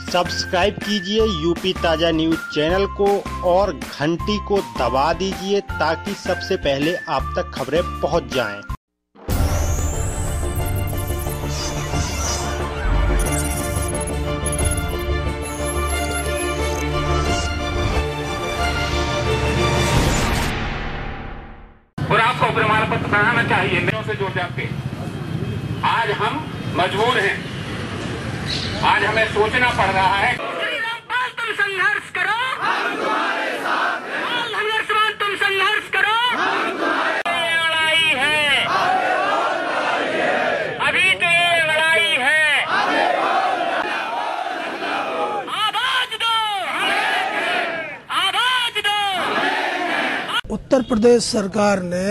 Subscribe कीजिए UP ताजा news channel को और घंटी को दबा दीजिए ताकि सबसे पहले आप तक खबरें पहुंच जाएं। और आपको प्रमाण पत्र बनाना चाहिए नयों से जुड़ जाते। आज हम मजबूर हैं, आज हमें सोचना पड़ रहा है। रामपाल तुम संघर्ष करो, हम तुम्हारे साथ हैं। संघर्षवान तुम संघर्ष करो, हम तुम्हारे लड़ाई है, अभी तो ये लड़ाई है। आवाज दो, आवाज दो। उत्तर प्रदेश सरकार ने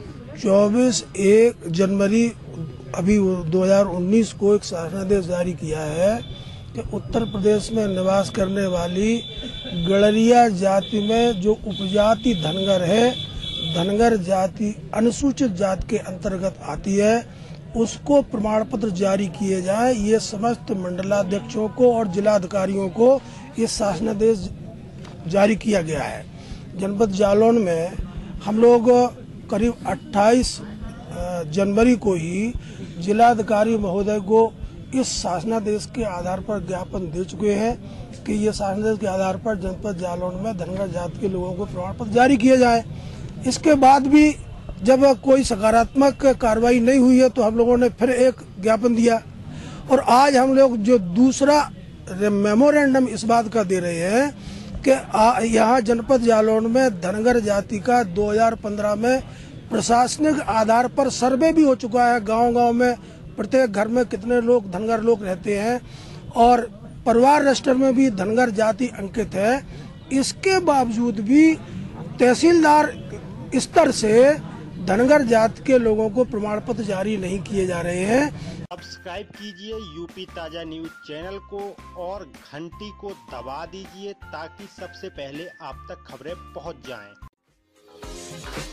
24 जनवरी अभी 2019 को एक शासनादेश जारी किया है कि उत्तर प्रदेश में निवास करने वाली गड़रिया जाति में जो उपजाति धनगर है, धनगर जाति अनुसूचित जाति के अंतर्गत आती है, उसको प्रमाण पत्र जारी किए जाए। ये समस्त मंडलाध्यक्षों को और जिलाधिकारियों को ये शासनादेश जारी किया गया है। जनपद जालौन में हम लोग करीब 28 जनवरी को ही जिलाधिकारी महोदय को इस शासनादेश के आधार पर ज्ञापन दे चुके हैं कि ये शासनादेश के आधार पर जनपद जालौन में धनगर जाति के लोगों को प्रमाण पत्र जारी किया जाए। इसके बाद भी जब कोई सकारात्मक कार्रवाई नहीं हुई है तो हम लोगों ने फिर एक ज्ञापन दिया और आज हम लोग जो दूसरा मेमोरेंडम इस बात का दे रहे हैं कि यहाँ जनपद जालौन में धनगर जाति का 2015 में प्रशासनिक आधार पर सर्वे भी हो चुका है। गांव-गांव में प्रत्येक घर में कितने लोग धनगर लोग रहते हैं और परिवार रजिस्टर में भी धनगर जाति अंकित है। इसके बावजूद भी तहसीलदार स्तर से धनगर जाति के लोगों को प्रमाण पत्र जारी नहीं किए जा रहे हैं। सब्सक्राइब कीजिए यूपी ताजा न्यूज चैनल को और घंटी को दबा दीजिए ताकि सबसे पहले आप तक खबरें पहुंच जाएं।